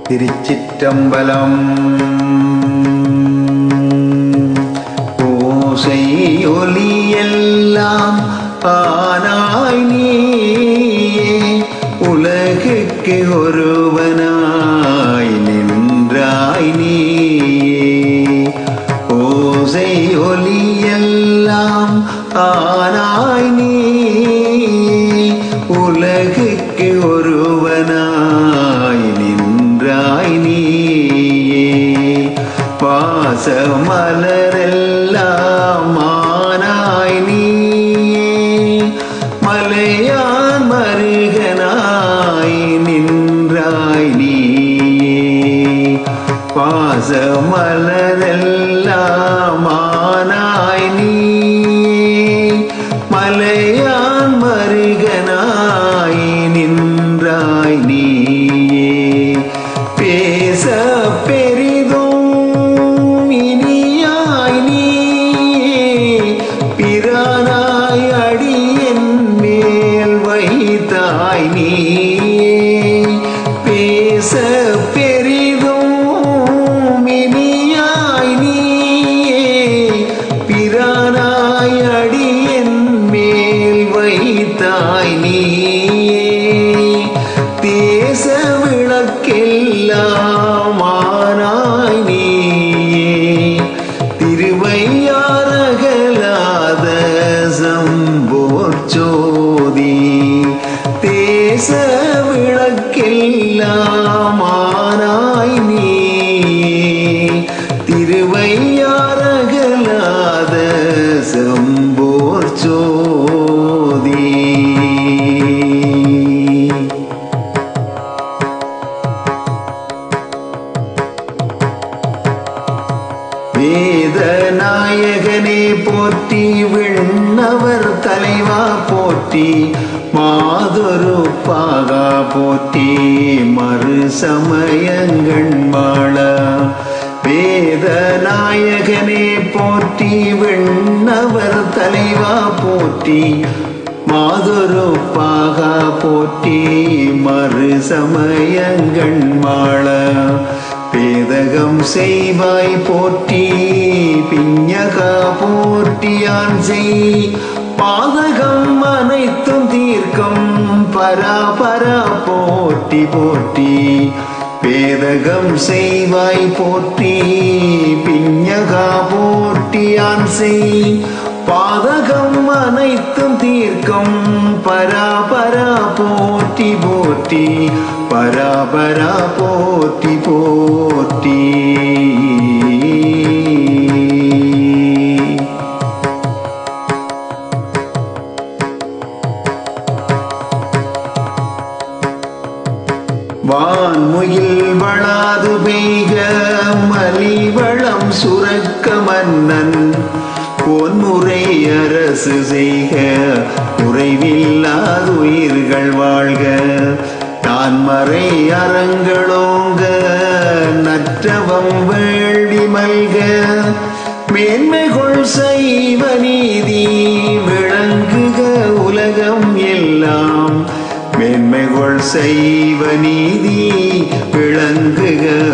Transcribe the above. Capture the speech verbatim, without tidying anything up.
திருச்சிற்றம்பலம். ஓசை ஒலியெல்லாம் ஆனாய் நீயே, உலகுக்கு ஒருவனாய் நின்றாய் நீயே. ஓசை ஒலியெல்லாம் ஆனாய் நீயே, உலகுக்கு ஒருவனாய் நின்றாய் நீயே. பாசமலரெல்லாம் ஆனாய் நீயே, மலையான் மருகனாய் நின்றாய் நீயே. பாசமலரெல்லாம் ஆனாய் நீயே, மலையான் மருகனாய் நின்றாய் நீயே. பேச பெரிதும் இனியாய் நீயே, பிரானாய் அடியன் மேல் வைத்தாய் நீயே. பேச பெரிதும் இனியாய் நீயே, பிரானாய் அடியன் மேல் வைத்தாய் நீயே. தேச விளக்கெல்லாம் ஆனாய் நீயே, திருவையாறகலாத சம்போர் ஜோதி. தேச விளக்கெல்லாம் ஆனாய் நீயே, திருவையாறகலாத சம்போர் ஜோதி. வேதநாயகனே போற்றி, விண்ணவர் தலைவா போற்றி, மாதொரு பாகா போற்றி, மறு சமயங்கள் வாழ. வேதநாயகனே போற்றி, விண்ணவர் தலைவா போற்றி, மாதொரு பாகா போற்றி, மறு சமயங்கள் வாழ. பேதகம் செய்வாய் போற்றி, பிஞகா போற்றியான் செய், பாதகம் அனைத்தும் தீர்க்கம் பராபரா போற்றி போற்றி. பேதகம் செய்வாய் போற்றி, பிஞகா போற்றியான் செய், பாதகம் அனைத்தும் தீர்க்கம் பராபரா போற்றி போற்றி, பராபரா போற்றி போற்றி. வான்முகில் வளாது பெய்க, மலிவளம் சுரக்க மன்னன், பொன்முறை அரசு செய்க, குறைவில்லாது உயிர்கள் வாழ்க. தான்மறை அறங்களோங்க, நற்றவம் வேள்வி மல்க, மேன்மைகொள் சைவ நீதி விளங்குக உலகம் எல்லாம். மேன்மைகொள் சைவ நீதி விளங்குக